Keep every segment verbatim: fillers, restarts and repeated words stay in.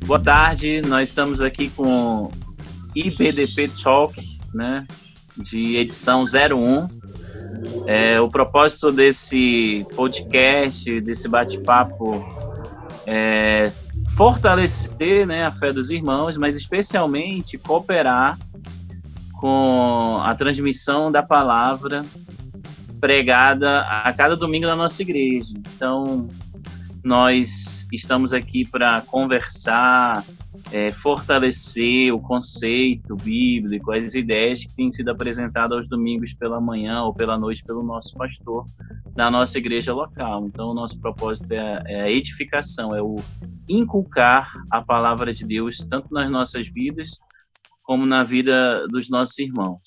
Boa tarde, nós estamos aqui com I B D P Talk, né, de edição zero um. É, o propósito desse podcast, desse bate-papo é fortalecer, né, a fé dos irmãos, mas especialmente cooperar com a transmissão da palavra pregada a cada domingo na nossa igreja. Então, nós estamos aqui para conversar, é, fortalecer o conceito bíblico, as ideias que têm sido apresentadas aos domingos pela manhã ou pela noite pelo nosso pastor da nossa igreja local. Então, o nosso propósito é, é a edificação, é o inculcar a palavra de Deus, tanto nas nossas vidas, como na vida dos nossos irmãos.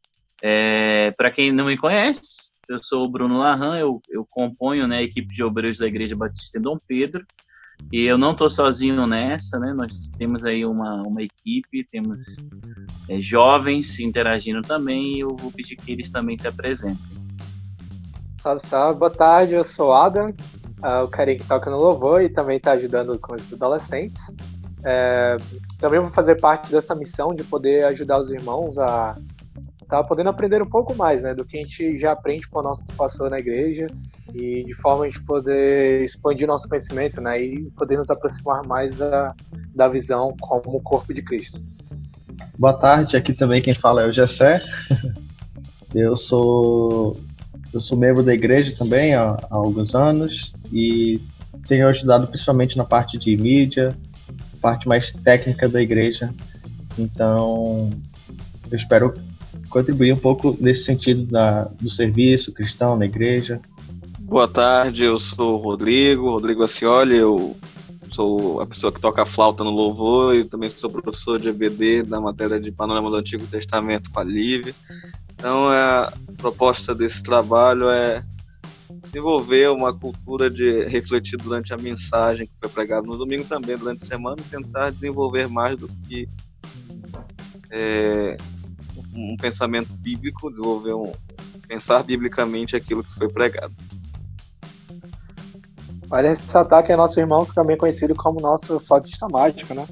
É, para quem não me conhece, eu sou o Bruno Larran, eu, eu componho, né, a equipe de obreiros da Igreja Batista em Dom Pedro, e eu não estou sozinho nessa, né, nós temos aí uma, uma equipe, temos é, jovens interagindo também, e eu vou pedir que eles também se apresentem. Salve, salve, boa tarde, eu sou o Adam, uh, o carinha que toca no louvor e também está ajudando com os adolescentes. É, também vou fazer parte dessa missão de poder ajudar os irmãos a estar podendo aprender um pouco mais, né, do que a gente já aprende com o nosso pastor na igreja e de forma a gente poder expandir nosso conhecimento, né, e poder nos aproximar mais da, da visão como o corpo de Cristo. Boa tarde, aqui também quem fala é o Gessé. Eu sou, eu sou membro da igreja também há, há alguns anos e tenho ajudado principalmente na parte de mídia, parte mais técnica da igreja. Então, eu espero contribuir um pouco nesse sentido da, do serviço cristão na igreja. Boa tarde, eu sou o Rodrigo, Rodrigo Acioli, eu sou a pessoa que toca a flauta no louvor e também sou professor de E B D da matéria de Panorama do Antigo Testamento com a Lívia. Então, a proposta desse trabalho é desenvolver uma cultura de refletir durante a mensagem que foi pregada no domingo, também durante a semana, e tentar desenvolver mais do que é, um pensamento bíblico, desenvolver um pensar biblicamente aquilo que foi pregado. Vale ressaltar que é nosso irmão, que também é conhecido como nosso flautista mágico, né?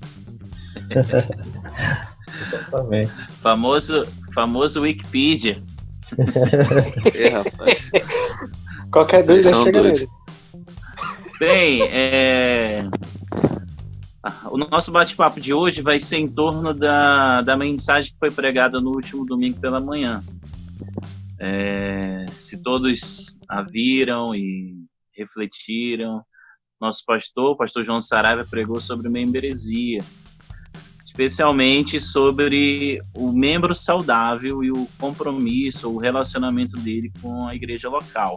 Exatamente. Famoso, famoso Wikipedia. É, rapaz. Qualquer dúvida chega doidos. nele. Bem, é... o nosso bate-papo de hoje vai ser em torno da, da mensagem que foi pregada no último domingo pela manhã. É... Se todos a viram e refletiram, nosso pastor, o pastor João Saraiva, pregou sobre membresia, especialmente sobre o membro saudável e o compromisso, o relacionamento dele com a igreja local.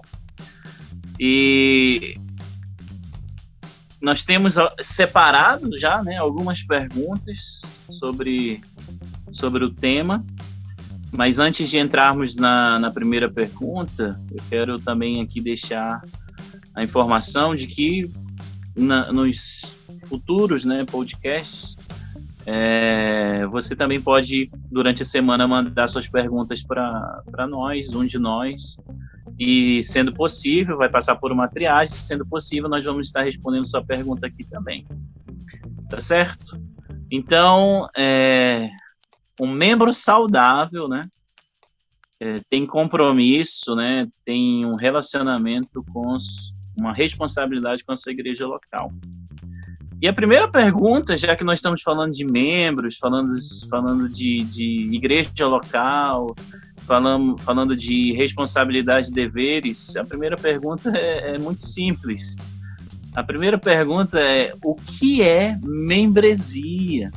E nós temos separado já, né, algumas perguntas sobre, sobre o tema, mas antes de entrarmos na, na primeira pergunta, eu quero também aqui deixar a informação de que na, nos futuros, né, podcasts, é, você também pode, durante a semana, mandar suas perguntas para nós, um de nós, e, sendo possível, vai passar por uma triagem, sendo possível, nós vamos estar respondendo sua pergunta aqui também. Tá certo? Então, é, um membro saudável, né, é, tem compromisso, né, tem um relacionamento com os, uma responsabilidade com a sua igreja local. E a primeira pergunta, já que nós estamos falando de membros, falando, falando de, de igreja local, falando, falando de responsabilidade e deveres, a primeira pergunta é, é muito simples. A primeira pergunta é: o que é membresia?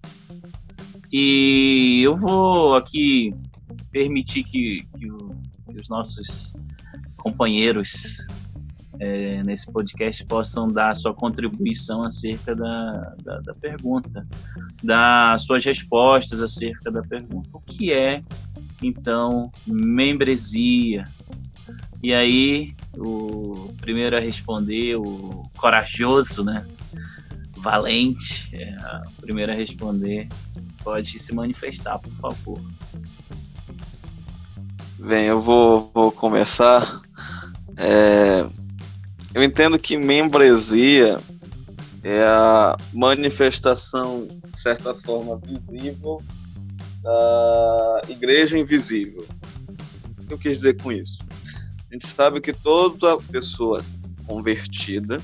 E eu vou aqui permitir que, que, o, que os nossos companheiros É, nesse podcast possam dar a sua contribuição acerca da, da, da pergunta, dar suas respostas acerca da pergunta. O que é, então, membresia? E aí, o primeiro a responder, o corajoso, né? Valente, é, o primeiro a responder, pode se manifestar, por favor. Bem, eu vou, vou começar. É... Eu entendo que membresia é a manifestação, de certa forma, visível da igreja invisível. O que eu quis dizer com isso? A gente sabe que toda pessoa convertida,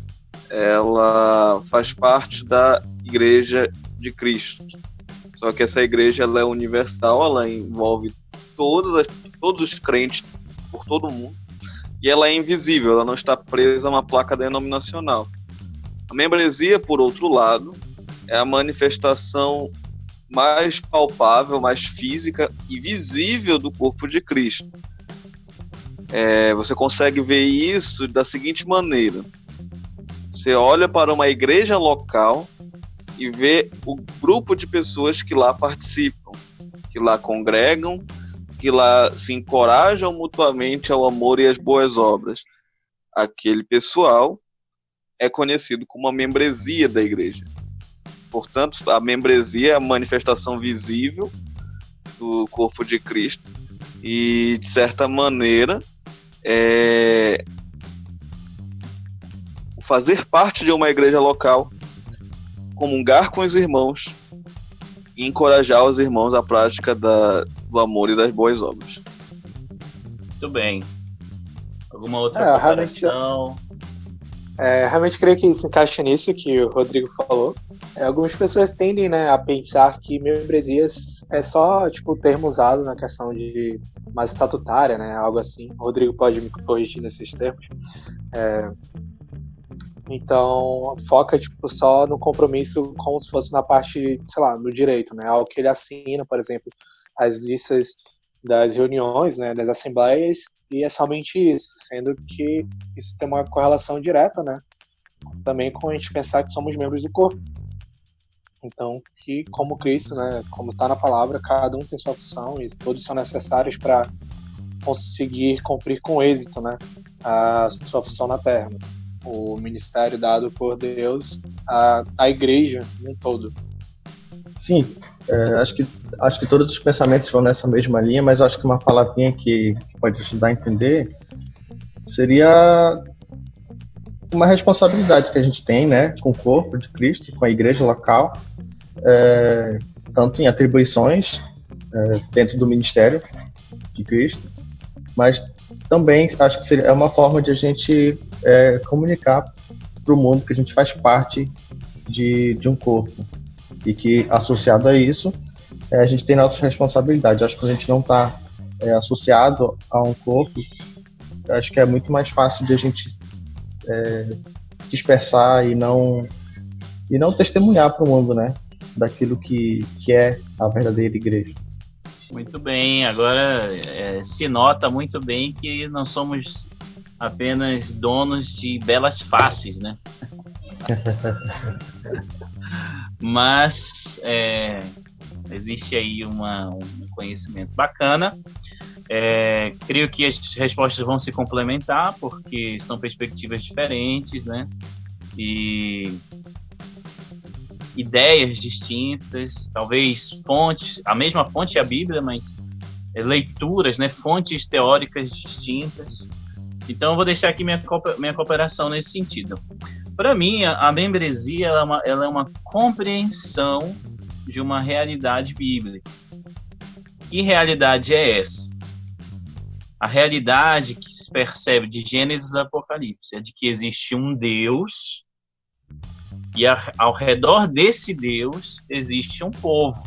ela faz parte da igreja de Cristo. Só que essa igreja, ela é universal, ela envolve todas as, todos os crentes por todo o mundo, e ela é invisível, ela não está presa a uma placa denominacional. A membresia, por outro lado, é a manifestação mais palpável, mais física e visível do corpo de Cristo. É, você consegue ver isso da seguinte maneira: você olha para uma igreja local e vê o grupo de pessoas que lá participam, que lá congregam, que lá se encorajam mutuamente ao amor e às boas obras. Aquele pessoal é conhecido como a membresia da igreja. Portanto, a membresia é a manifestação visível do corpo de Cristo e, de certa maneira, é fazer parte de uma igreja local, comungar com os irmãos e encorajar os irmãos à prática da, do amor e das boas obras. Muito bem. Alguma outra É, comparação? É, realmente creio que se encaixa nisso que o Rodrigo falou. É, algumas pessoas tendem, né, a pensar que membresias é só tipo o termo usado na questão de mais estatutária, né, algo assim. O Rodrigo pode me corrigir nesses termos. É, então foca tipo só no compromisso como se fosse na parte, sei lá, no direito, né, algo que ele assina, por exemplo, as listas das reuniões, né, das assembleias, e é somente isso, sendo que isso tem uma correlação direta, né, também com a gente pensar que somos membros do corpo. Então, que como Cristo, né, como está na palavra, cada um tem sua função e todos são necessários para conseguir cumprir com êxito, né, a sua função na terra. O ministério dado por Deus à, à igreja no todo. Sim, é, acho, que, acho que todos os pensamentos vão nessa mesma linha, mas acho que uma palavrinha que pode ajudar a entender seria uma responsabilidade que a gente tem, né, com o corpo de Cristo, com a igreja local, é, tanto em atribuições é, dentro do ministério de Cristo, mas também acho que seria, é uma forma de a gente é, comunicar para o mundo que a gente faz parte de, de um corpo. E que, associado a isso, é, a gente tem nossas responsabilidades. Acho que quando a gente não está é, associado a um corpo, acho que é muito mais fácil de a gente é, dispersar e não, e não testemunhar para o mundo, né, daquilo que, que é a verdadeira igreja. Muito bem, agora é, se nota muito bem que não somos apenas donos de belas faces, né? Mas é, existe aí uma, um conhecimento bacana. É, creio que as respostas vão se complementar porque são perspectivas diferentes, né? E ideias distintas, talvez fontes, a mesma fonte é a Bíblia, mas leituras, né? Fontes teóricas distintas. Então eu vou deixar aqui minha, minha cooperação nesse sentido. Para mim, a membresia ela é, uma, ela é uma compreensão de uma realidade bíblica. Que realidade é essa? A realidade que se percebe de Gênesis a Apocalipse é de que existe um Deus e a, ao redor desse Deus existe um povo.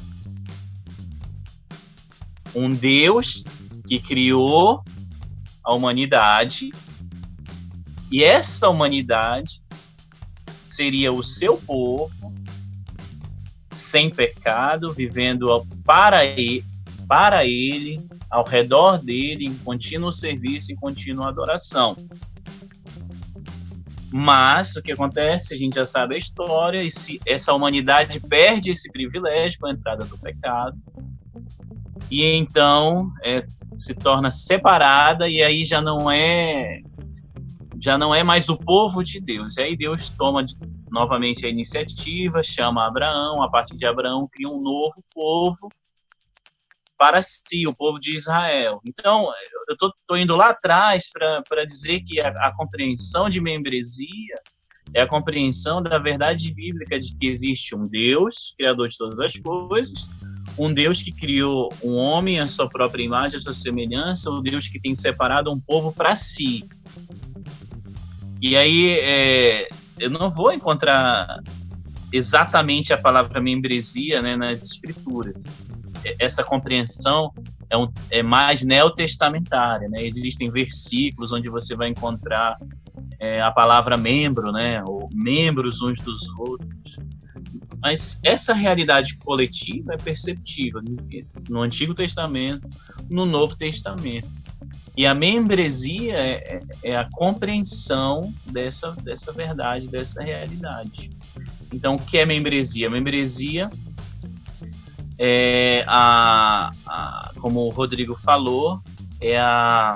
Um Deus que criou a humanidade e essa humanidade seria o seu povo, sem pecado, vivendo para ele, para ele, ao redor dele, em contínuo serviço, em contínua adoração. Mas o que acontece, a gente já sabe a história, e se essa humanidade perde esse privilégio com a entrada do pecado, e então é, se torna separada, e aí já não é já não é mais o povo de Deus. E aí Deus toma de, novamente a iniciativa, chama Abraão, a partir de Abraão cria um novo povo para si, o povo de Israel. Então, eu estou indo lá atrás para dizer que a, a compreensão de membresia é a compreensão da verdade bíblica de que existe um Deus, criador de todas as coisas, um Deus que criou um homem à sua própria imagem, à sua semelhança, um Deus que tem separado um povo para si. E aí, é, eu não vou encontrar exatamente a palavra membresia, né, nas escrituras. Essa compreensão é, um, é mais neotestamentária, né? Existem versículos onde você vai encontrar é, a palavra membro, né, ou membros uns dos outros. Mas essa realidade coletiva é perceptível no Antigo Testamento, no Novo Testamento. E a membresia é, é a compreensão dessa, dessa verdade, dessa realidade. Então, o que é membresia? A membresia é a, a, como o Rodrigo falou, é a,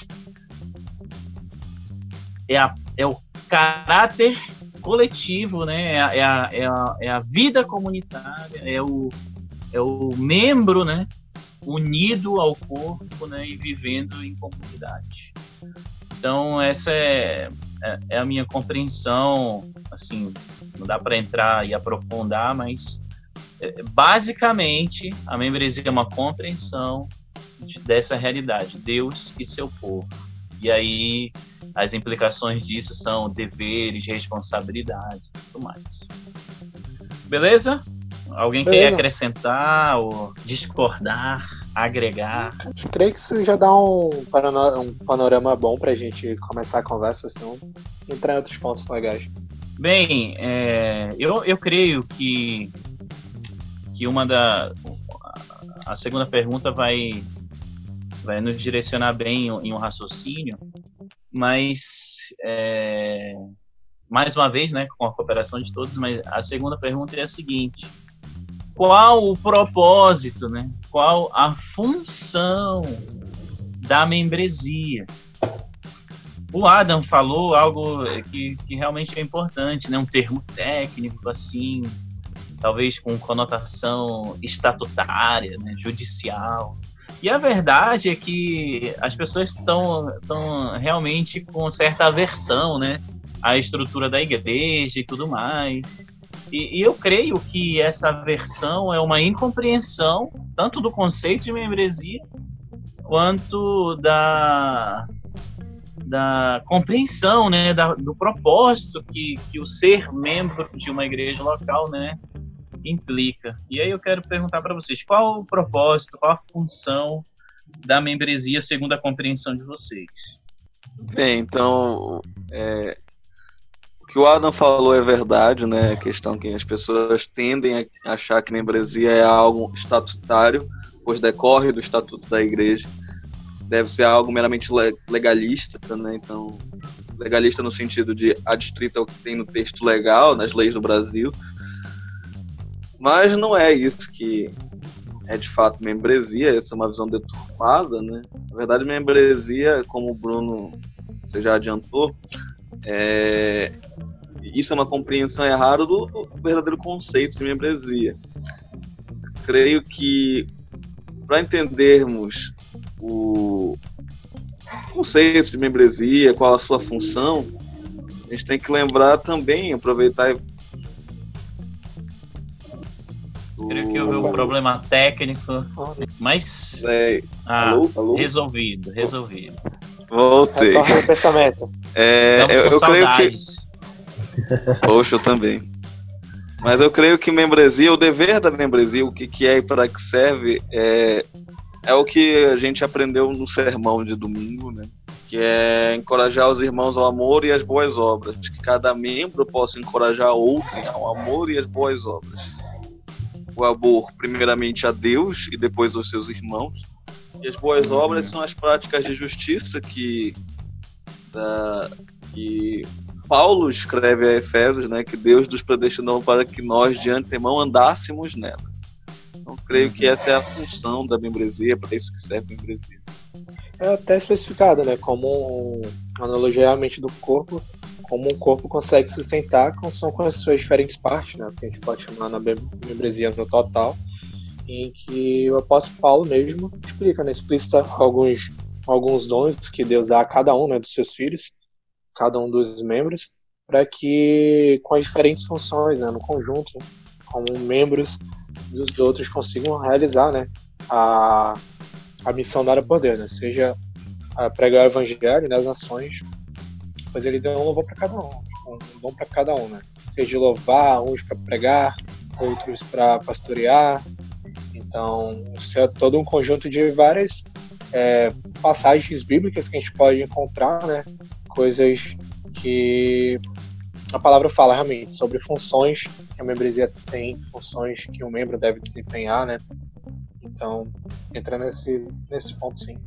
é a é o caráter coletivo, né? É a, é a, é a, é a vida comunitária, é o, é o membro, né, unido ao corpo, né, e vivendo em comunidade. Então, essa é, é, é a minha compreensão, assim, não dá para entrar e aprofundar, mas é, basicamente a membresia é uma compreensão de, dessa realidade, Deus e seu povo. E aí as implicações disso são deveres, responsabilidades e tudo mais. Beleza? Alguém Beleza. Quer acrescentar ou discordar, agregar? Eu creio que isso já dá um panorama, um panorama bom pra gente começar a conversa, senão entrar em outros pontos legais. Bem, é, eu, eu creio que, que uma da... A segunda pergunta vai, vai nos direcionar bem em um raciocínio, mas é, mais uma vez, né, com a cooperação de todos, mas a segunda pergunta é a seguinte: qual o propósito, né? Qual a função da membresia? O Adam falou algo que, que realmente é importante, né? Um termo técnico, assim, talvez com conotação estatutária, né? Judicial. E a verdade é que as pessoas estão realmente com certa aversão, né, à estrutura da igreja e tudo mais. E, e eu creio que essa aversão é uma incompreensão tanto do conceito de membresia quanto da, da compreensão, né, da, do propósito que, que o ser membro de uma igreja local, né, implica. E aí eu quero perguntar para vocês, qual o propósito, qual a função da membresia segundo a compreensão de vocês? Bem, então, é, o que o Adam falou é verdade, né? A questão que as pessoas tendem a achar que membresia é algo estatutário, pois decorre do estatuto da igreja. Deve ser algo meramente legalista, né? Então, legalista no sentido de adstrito ao que tem no texto legal, nas leis do Brasil. Mas não é isso que é de fato membresia, essa é uma visão deturpada, né? Na verdade, membresia, como o Bruno você já adiantou, é... isso é uma compreensão errada do, do verdadeiro conceito de membresia. Creio que para entendermos o conceito de membresia, qual a sua função, a gente tem que lembrar também, aproveitar e Creio que houve um problema técnico, mas é, ah, alô, alô? resolvido, resolvido. Voltei. Retorno ao pensamento. É, eu, eu creio que. Poxa, eu também. Mas eu creio que membresia, o dever da membresia, o que, que é e para que serve, é, é o que a gente aprendeu no sermão de domingo, né? Que é encorajar os irmãos ao amor e às boas obras. Que cada membro possa encorajar outro ao amor e às boas obras. O amor, primeiramente, a Deus e depois aos seus irmãos. E as boas obras são as práticas de justiça que, da, que Paulo escreve a Efésios, né, que Deus nos predestinou para que nós, de antemão, andássemos nela. Então, creio que essa é a função da membresia, para isso que serve a membresia. É até especificado, né, como uma analogia realmente do corpo, como um corpo consegue sustentar com, são com as suas diferentes partes, né, que a gente pode chamar na membresia no total, em que o apóstolo Paulo mesmo explica, né, explicita alguns, alguns dons que Deus dá a cada um, né, dos seus filhos, cada um dos membros, para que, com as diferentes funções, né, no conjunto, como membros dos outros, consigam realizar, né, a, a missão dada por Deus, né, seja a pregar o evangelho nas nações, pois ele deu um louvor para cada um, um dom para cada um, né, seja louvar, uns para pregar, outros para pastorear. Então, isso é todo um conjunto de várias é, passagens bíblicas que a gente pode encontrar, né, coisas que a palavra fala realmente sobre funções que a membresia tem, funções que um membro deve desempenhar, né? Então, entra nesse, nesse ponto, sim.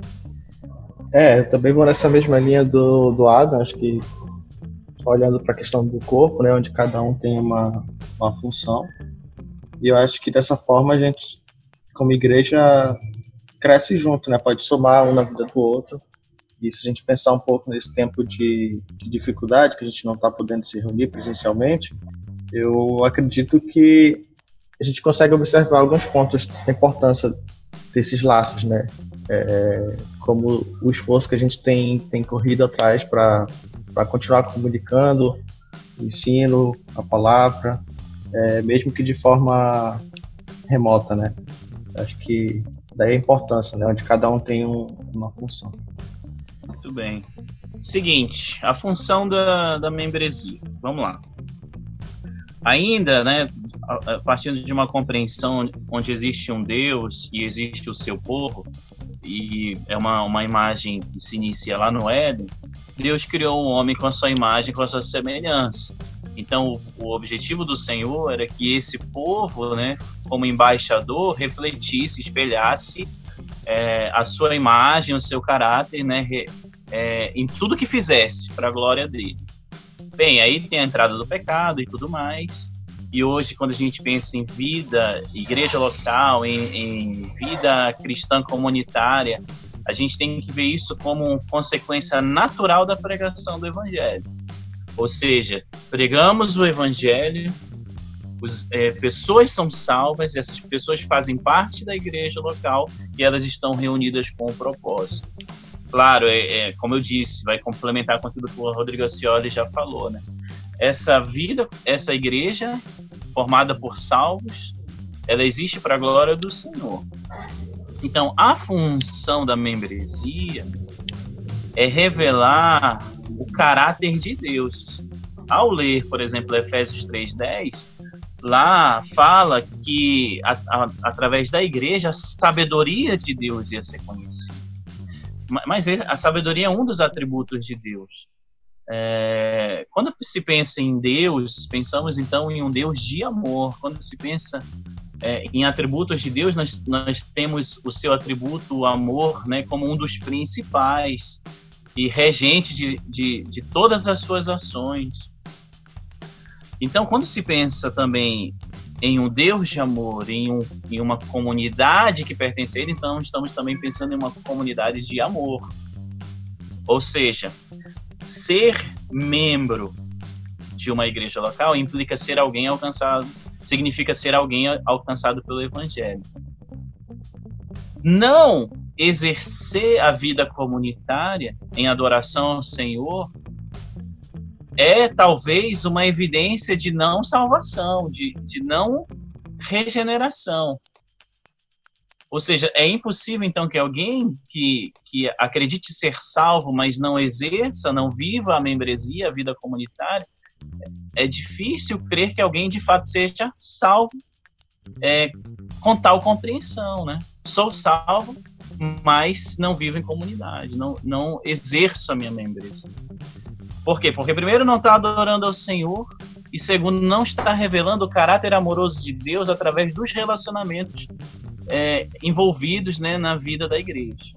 É, eu também vou nessa mesma linha do, do Adam, acho que olhando para a questão do corpo, né, onde cada um tem uma, uma função. E eu acho que dessa forma a gente, como igreja, cresce junto, né? Pode somar um na vida do outro. E se a gente pensar um pouco nesse tempo de, de dificuldade, que a gente não está podendo se reunir presencialmente, eu acredito que a gente consegue observar alguns pontos da importância desses laços, né? É, como o esforço que a gente tem, tem corrido atrás para continuar comunicando o ensino, a palavra, é, mesmo que de forma remota, né? Acho que daí a importância, né? Onde cada um tem um, uma função. Muito bem. Seguinte, a função da, da membresia. Vamos lá. Ainda, né, partindo de uma compreensão onde existe um Deus e existe o seu povo, e é uma, uma imagem que se inicia lá no Éden, Deus criou um homem com a sua imagem, com a sua semelhança. Então, o objetivo do Senhor era que esse povo, né, como embaixador, refletisse, espelhasse é, a sua imagem, o seu caráter, né, é, em tudo que fizesse, para a glória dele. Bem, aí tem a entrada do pecado e tudo mais. E hoje, quando a gente pensa em vida, igreja local, em, em vida cristã comunitária, a gente tem que ver isso como consequência natural da pregação do Evangelho. Ou seja, pregamos o Evangelho, os, é, pessoas são salvas, essas pessoas fazem parte da igreja local e elas estão reunidas com o propósito. Claro, é, é, como eu disse, vai complementar com aquilo que o Rodrigo Acioli já falou, né? Essa vida, essa igreja formada por salvos, ela existe para a glória do Senhor. Então, a função da membresia é revelar o caráter de Deus. Ao ler, por exemplo, Efésios três, dez, lá fala que a, a, através da igreja a sabedoria de Deus ia ser conhecida. Mas a sabedoria é um dos atributos de Deus. É, quando se pensa em Deus, pensamos então em um Deus de amor. Quando se pensa é, em atributos de Deus, nós, nós temos o seu atributo, o amor, né, como um dos principais e regente de, de, de todas as suas ações. Então, quando se pensa também em um Deus de amor, em, um, em uma comunidade que pertence a Ele, então estamos também pensando em uma comunidade de amor. Ou seja, ser membro de uma igreja local implica ser alguém alcançado, significa ser alguém alcançado pelo Evangelho. Não exercer a vida comunitária em adoração ao Senhor é talvez uma evidência de não salvação, de, de não regeneração. Ou seja, é impossível então que alguém que, que acredite ser salvo, mas não exerça, não viva a membresia, a vida comunitária, é difícil crer que alguém de fato seja salvo é, com tal compreensão, né? Sou salvo, mas não vivo em comunidade, não, não exerço a minha membresia. Por quê? Porque primeiro não está adorando ao Senhor e segundo não está revelando o caráter amoroso de Deus através dos relacionamentos é, envolvidos, né, na vida da igreja.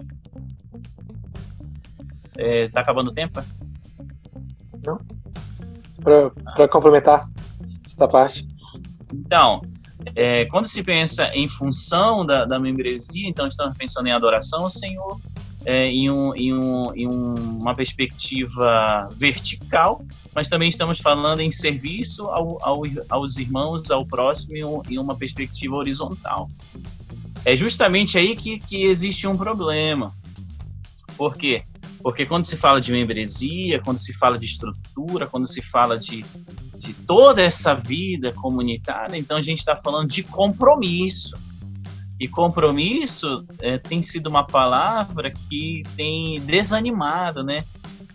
É, tá acabando o tempo? Não. Para complementar essa parte. Então, é, quando se pensa em função da, da membresia, então estamos pensando em adoração ao Senhor, É, em, um, em, um, em uma perspectiva vertical, mas também estamos falando em serviço ao, ao, aos irmãos, ao próximo, em uma perspectiva horizontal. É justamente aí que, que existe um problema. Por quê? Porque quando se fala de membresia, quando se fala de estrutura, quando se fala de, de toda essa vida comunitária, então a gente está falando de compromisso. E compromisso é, tem sido uma palavra que tem desanimado, né?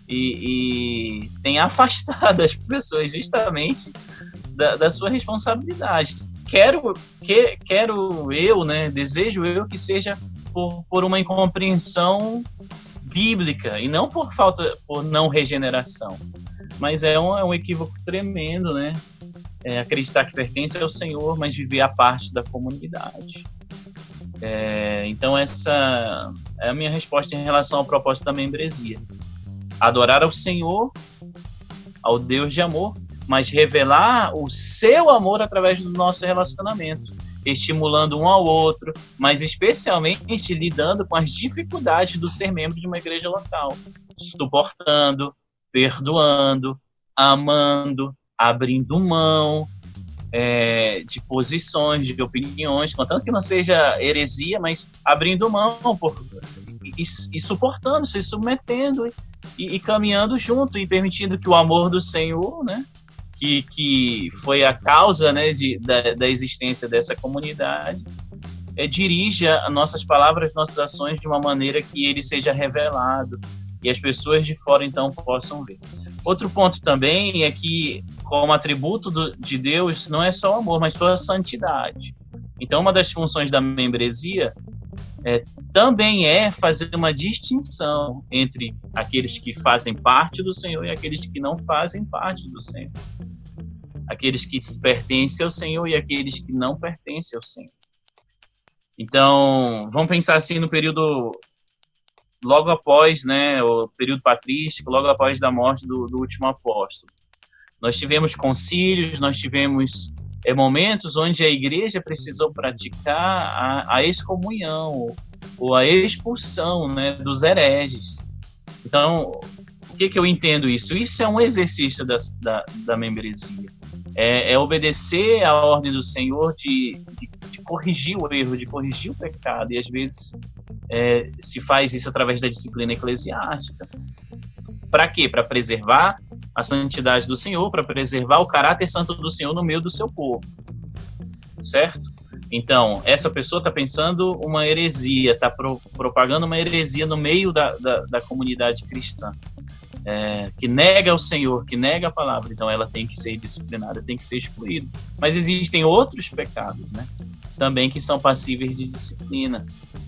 E, e tem afastado as pessoas justamente da, da sua responsabilidade. Quero, que, quero eu, né? Desejo eu que seja por, por uma incompreensão bíblica e não por falta, por não regeneração, mas é um, é um equívoco tremendo, né? É acreditar que pertence ao Senhor, mas viver a parte da comunidade. É, então essa é a minha resposta em relação ao propósito da membresia: adorar ao Senhor, ao Deus de amor, mas revelar o seu amor através do nosso relacionamento, estimulando um ao outro, mas especialmente lidando com as dificuldades do ser membro de uma igreja local, suportando, perdoando, amando, abrindo mão é, de posições, de opiniões, contanto que não seja heresia, mas abrindo mão por, e, e suportando, se submetendo e, e caminhando junto e permitindo que o amor do Senhor, né, Que, que foi a causa, né, de, da, da existência dessa comunidade, é, dirija nossas palavras, nossas ações de uma maneira que ele seja revelado e as pessoas de fora, então, possam ver. Outro ponto também é que, como atributo do, de Deus, não é só o amor, mas sua santidade. Então, uma das funções da membresia é, também é fazer uma distinção entre aqueles que fazem parte do Senhor e aqueles que não fazem parte do Senhor. Aqueles que pertencem ao Senhor e aqueles que não pertencem ao Senhor. Então, vamos pensar assim no período logo após, né, o período patrístico, logo após da morte do, do último apóstolo. Nós tivemos concílios, nós tivemos é, momentos onde a igreja precisou praticar a, a excomunhão ou a expulsão, né, dos hereges. Então, o que, que eu entendo isso? Isso é um exercício da, da, da membresia. É, é obedecer à ordem do Senhor de, de, de corrigir o erro, de corrigir o pecado. E às vezes é, se faz isso através da disciplina eclesiástica. Para quê? Para preservar a santidade do Senhor, para preservar o caráter santo do Senhor no meio do seu povo. Certo? Então, essa pessoa está pensando uma heresia, está pro, propagando uma heresia no meio da, da, da comunidade cristã. É, que nega o Senhor, que nega a palavra, então ela tem que ser disciplinada, tem que ser excluída. Mas existem outros pecados, né, também que são passíveis de disciplina.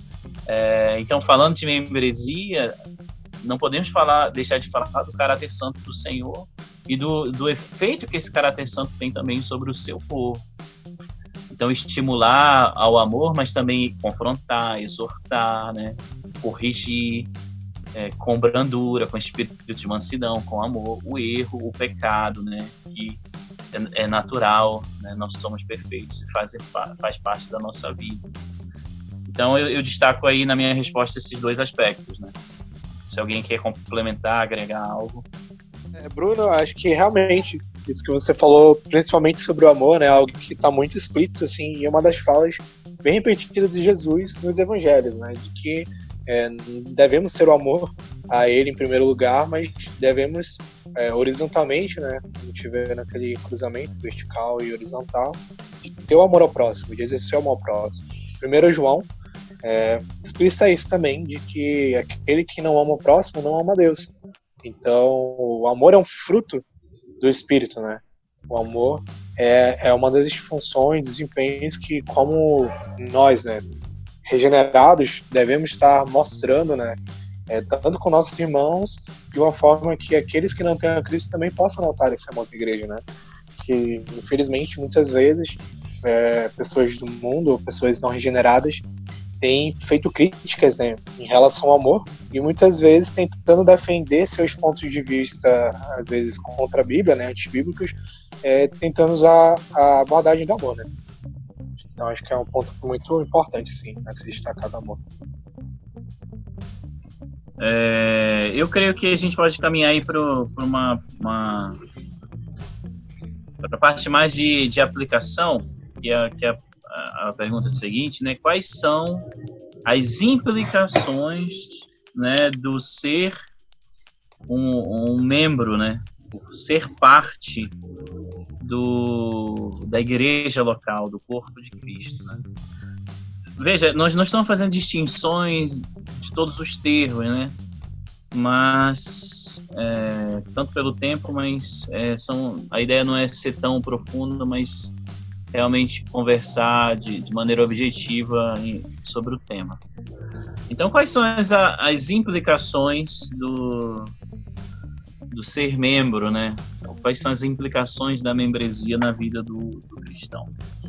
É, então, falando de membresia, não podemos falar, deixar de falar do caráter santo do Senhor e do, do efeito que esse caráter santo tem também sobre o seu povo. Então, estimular ao amor, mas também confrontar, exortar, né, corrigir, É, com brandura, com espírito de mansidão, com amor, o erro, o pecado, né, que é, é natural, né, nós somos perfeitos, faz, faz parte da nossa vida. Então eu, eu destaco aí na minha resposta esses dois aspectos, né. Se alguém quer complementar, agregar algo. É, Bruno, acho que realmente isso que você falou, principalmente sobre o amor, né, algo que está muito explícito, assim, e é uma das falas bem repetidas de Jesus nos evangelhos, né, de que É, devemos ter o amor a ele em primeiro lugar, mas devemos é, horizontalmente, né, a gente vê naquele cruzamento vertical e horizontal, de ter o amor ao próximo, de exercer o amor ao próximo. Primeiro João é, explica isso também, de que aquele que não ama o próximo não ama Deus. Então o amor é um fruto do Espírito, né? O amor é, é uma das funções, desempenhos que, como nós, né, regenerados, devemos estar mostrando, né, é, tanto com nossos irmãos, de uma forma que aqueles que não têm a Cristo também possam notar esse amor da igreja, né, que infelizmente muitas vezes é, pessoas do mundo, pessoas não regeneradas, têm feito críticas, né, em relação ao amor, e muitas vezes tentando defender seus pontos de vista, às vezes contra a Bíblia, né, antibíblicos, é, tentando usar a abordagem do amor, né. Então acho que é um ponto muito importante, sim, a se destacar do amor. É, eu creio que a gente pode caminhar aí para uma, uma pra parte mais de, de aplicação, que é, que é a, a pergunta seguinte, né? Quais são as implicações, né, do ser um, um membro, né? Por ser parte do, da igreja local, do corpo de Cristo, né? Veja, nós não estamos fazendo distinções de todos os termos, né? Mas é, tanto pelo tempo, mas é, são, a ideia não é ser tão profunda, mas realmente conversar de, de maneira objetiva em, sobre o tema. Então, quais são as, as implicações do, do ser membro, né? Quais são as implicações da membresia na vida do, do cristão?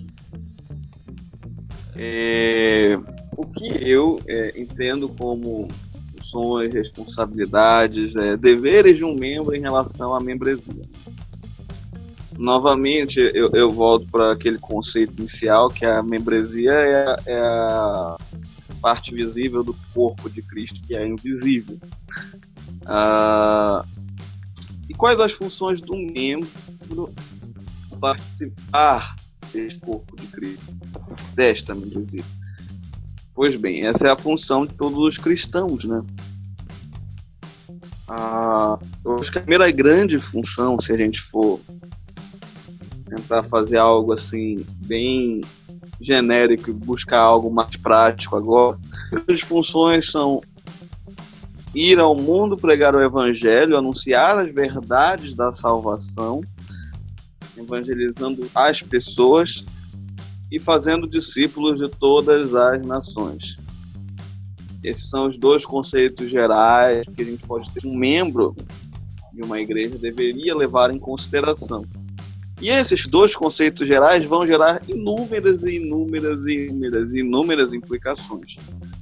É, o que eu é, entendo como funções, responsabilidades, é, deveres de um membro em relação à membresia. Novamente, eu, eu volto para aquele conceito inicial, que a membresia é, é a parte visível do corpo de Cristo, que é invisível. Ah, e quais as funções do membro participar desse corpo de Cristo, desta membresia? Pois bem, essa é a função de todos os cristãos, né? Ah, eu acho que a primeira grande função, se a gente for tentar fazer algo assim bem genérico e buscar algo mais prático agora, as funções são ir ao mundo, pregar o evangelho, anunciar as verdades da salvação, evangelizando as pessoas e fazendo discípulos de todas as nações. Esses são os dois conceitos gerais que a gente pode ter. Um membro de uma igreja deveria levar em consideração. E esses dois conceitos gerais vão gerar inúmeras e inúmeras e inúmeras e inúmeras implicações.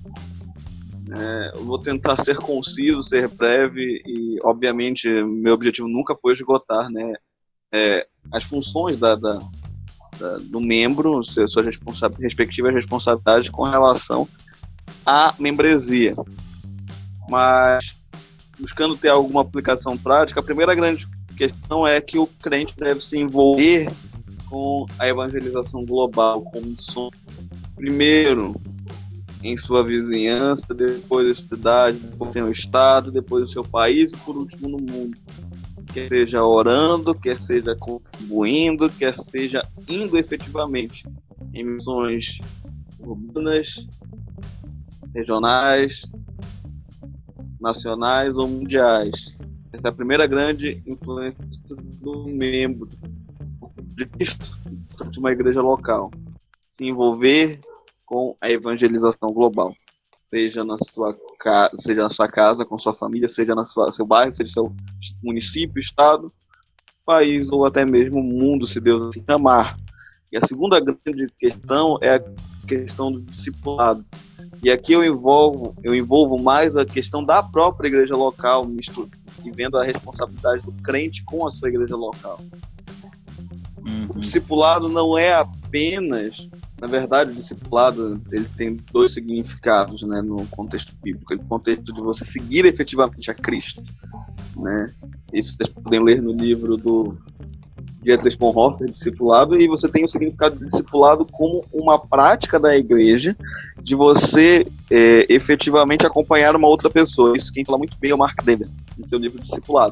É, eu vou tentar ser conciso, ser breve e, obviamente, meu objetivo nunca foi esgotar, né, é, as funções da, da, da, do membro, suas responsa- respectivas responsabilidades com relação à membresia. Mas, buscando ter alguma aplicação prática, a primeira grande questão é que o crente deve se envolver com a evangelização global, com missões. Primeiro em sua vizinhança, depois da cidade, depois no estado, depois no seu país e por último no mundo. Quer seja orando, quer seja contribuindo, quer seja indo efetivamente em missões urbanas, regionais, nacionais ou mundiais. Essa é a primeira grande influência do membro de Cristo de uma igreja local. Se envolver com a evangelização global. Seja na sua, ca... seja na sua casa, com sua família, seja no seu bairro, seja no seu município, estado, país ou até mesmo mundo, se Deus assim amar. E a segunda grande questão é a questão do discipulado. E aqui eu envolvo, eu envolvo mais a questão da própria igreja local, e vendo a responsabilidade do crente com a sua igreja local. Uhum. O discipulado não é apenas, na verdade, o discipulado ele tem dois significados, né, no contexto bíblico. No contexto de você seguir efetivamente a Cristo, né? Isso vocês podem ler no livro do Dietrich Bonhoeffer, Discipulado, e você tem o significado de discipulado como uma prática da igreja de você é, efetivamente acompanhar uma outra pessoa. Isso quem fala muito bem é o Mark Dever, no seu livro Discipulado.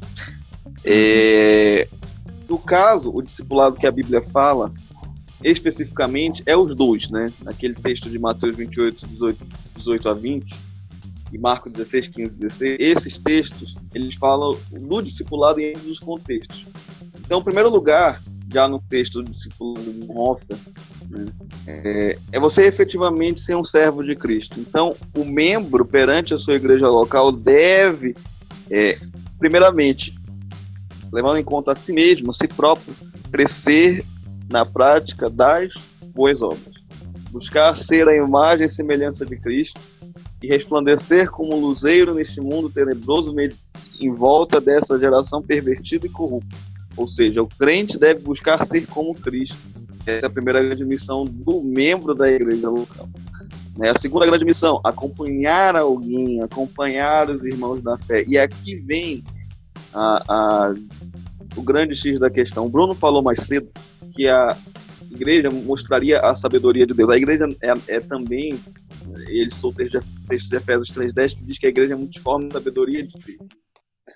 É, no caso, o discipulado que a Bíblia fala especificamente é os dois, né? Naquele texto de Mateus vinte e oito, dezoito a vinte e Marcos dezesseis, quinze, dezesseis, esses textos, eles falam do discipulado em ambos os contextos. Então, em primeiro lugar, já no texto do discipulado de Bonhoeffer, né, é, é você efetivamente ser um servo de Cristo. Então, o membro perante a sua igreja local deve, é, primeiramente, levando em conta a si mesmo, a si próprio, crescer na prática das boas obras. Buscar ser a imagem e semelhança de Cristo e resplandecer como luzeiro neste mundo tenebroso em volta dessa geração pervertida e corrupta. Ou seja, o crente deve buscar ser como Cristo. Essa é a primeira grande missão do membro da igreja local. A segunda grande missão, acompanhar alguém, acompanhar os irmãos da fé. E aqui vem a, a, o grande X da questão. O Bruno falou mais cedo que a igreja mostraria a sabedoria de Deus. A igreja é, é também, ele soltou o texto de Efésios três dez, que diz que a igreja é multiforme de sabedoria de Deus.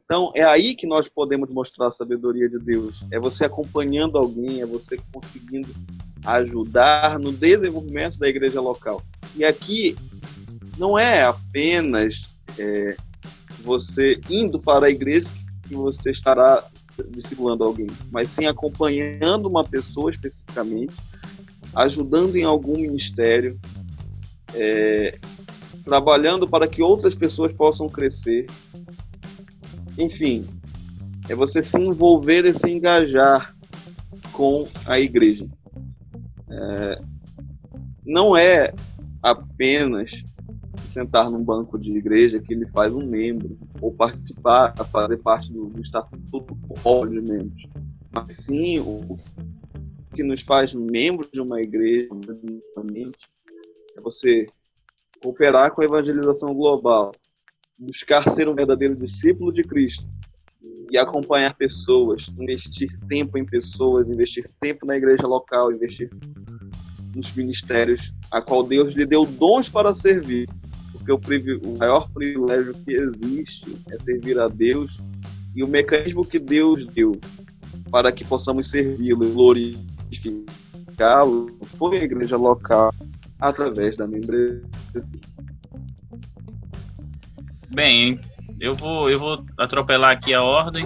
Então, é aí que nós podemos mostrar a sabedoria de Deus. É você acompanhando alguém, é você conseguindo ajudar no desenvolvimento da igreja local. E aqui não é apenas é, você indo para a igreja que você estará discipulando alguém, mas sim acompanhando uma pessoa especificamente, ajudando em algum ministério, é, trabalhando para que outras pessoas possam crescer. Enfim, é você se envolver e se engajar com a igreja. É, não é apenas se sentar num banco de igreja que ele faz um membro, ou participar, fazer parte do, do estatuto de membros, mas sim o que nos faz membros de uma igreja, é você cooperar com a evangelização global, buscar ser um verdadeiro discípulo de Cristo e acompanhar pessoas, investir tempo em pessoas, investir tempo na igreja local, investir nos ministérios a qual Deus lhe deu dons para servir, porque o, o maior privilégio que existe é servir a Deus, e o mecanismo que Deus deu para que possamos servi-lo e glorificá-lo foi a igreja local através da membresia. Bem, eu vou, eu vou atropelar aqui a ordem.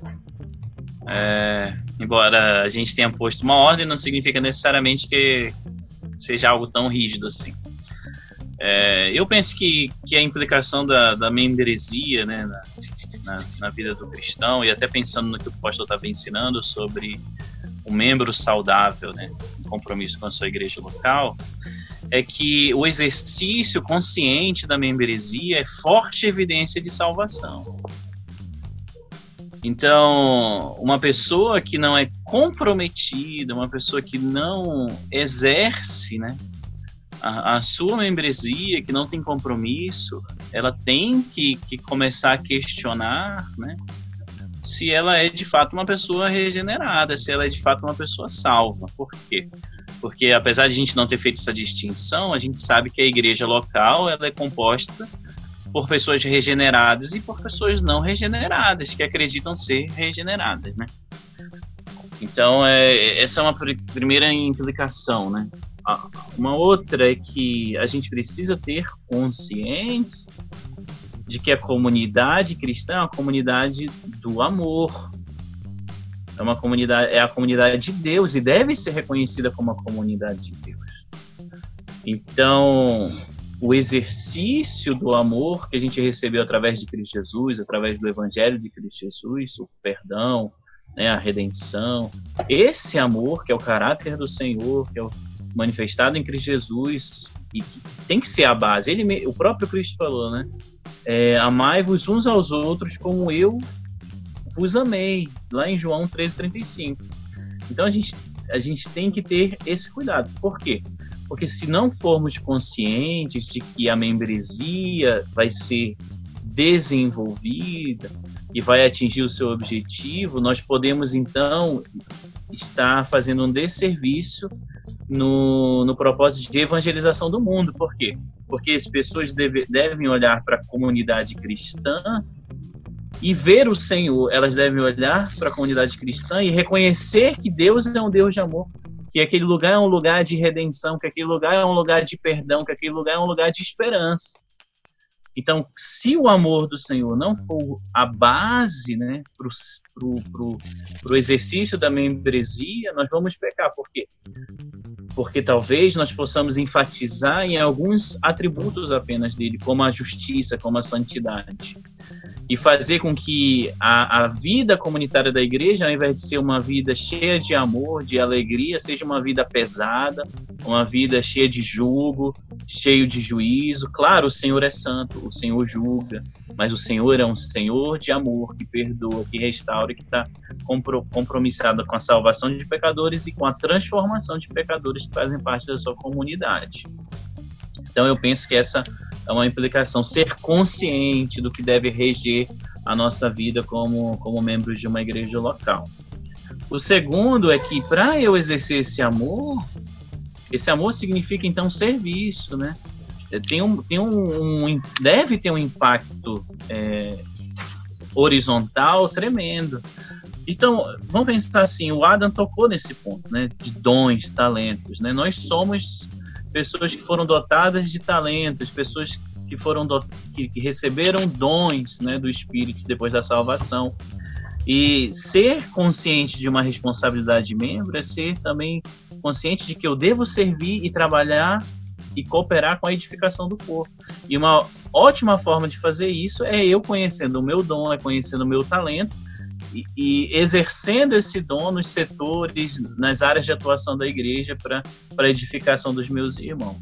É, embora a gente tenha posto uma ordem, não significa necessariamente que seja algo tão rígido assim. É, eu penso que, que a implicação da, da membresia, né, na, na, na vida do cristão, e até pensando no que o pastor estava ensinando sobre o membro saudável, né, em compromisso com a sua igreja local, é que o exercício consciente da membresia é forte evidência de salvação. Então, uma pessoa que não é comprometida, uma pessoa que não exerce, né, a, a sua membresia, que não tem compromisso, ela tem que, que começar a questionar, né, se ela é de fato uma pessoa regenerada, se ela é de fato uma pessoa salva. Por quê? Porque apesar de a gente não ter feito essa distinção, a gente sabe que a igreja local ela é composta por pessoas regeneradas e por pessoas não regeneradas, que acreditam ser regeneradas, né? Então, é, essa é uma pr- primeira implicação, né? Uma outra é que a gente precisa ter consciência de que a comunidade cristã é uma comunidade do amor. É uma comunidade, é a comunidade de Deus e deve ser reconhecida como a comunidade de Deus. Então, o exercício do amor que a gente recebeu através de Cristo Jesus, através do Evangelho de Cristo Jesus, o perdão, né, a redenção, esse amor que é o caráter do Senhor, que é o manifestado em Cristo Jesus, e que tem que ser a base. Ele, o próprio Cristo falou, né? É, amai-vos uns aos outros como eu vos amei, lá em João treze, trinta e cinco. Então a gente, a gente tem que ter esse cuidado. Por quê? Porque se não formos conscientes de que a membresia vai ser desenvolvida e vai atingir o seu objetivo, nós podemos então estar fazendo um desserviço no, no propósito de evangelização do mundo. Por quê? Porque as pessoas deve, devem olhar para a comunidade cristã e ver o Senhor. Elas devem olhar para a comunidade cristã e reconhecer que Deus é um Deus de amor, que aquele lugar é um lugar de redenção, que aquele lugar é um lugar de perdão, que aquele lugar é um lugar de esperança. Então, se o amor do Senhor não for a base, né, para o exercício da membresia, nós vamos pecar. Por quê? Porque talvez nós possamos enfatizar em alguns atributos apenas dele, como a justiça, como a santidade, e fazer com que a, a vida comunitária da igreja, ao invés de ser uma vida cheia de amor, de alegria, seja uma vida pesada, uma vida cheia de julgo, cheio de juízo. Claro, o Senhor é santo, o Senhor julga, mas o Senhor é um Senhor de amor, que perdoa, que restaura, que está compro, compromissado com a salvação de pecadores e com a transformação de pecadores que fazem parte da sua comunidade. Então eu penso que essa é uma implicação, ser consciente do que deve reger a nossa vida como, como membros de uma igreja local. O segundo é que, para eu exercer esse amor, esse amor significa então serviço, né? Tem um, tem um, um, deve ter um impacto é, horizontal tremendo. Então, vamos pensar assim, o Adam tocou nesse ponto, né, de dons, talentos, né? Nós somos pessoas que foram dotadas de talentos, pessoas que foram do, que, que receberam dons, né, do Espírito depois da salvação. E ser consciente de uma responsabilidade de membro é ser também consciente de que eu devo servir e trabalhar e cooperar com a edificação do corpo. E uma ótima forma de fazer isso é eu conhecendo o meu dom, é conhecendo o meu talento e, e exercendo esse dom nos setores, nas áreas de atuação da igreja para a edificação dos meus irmãos.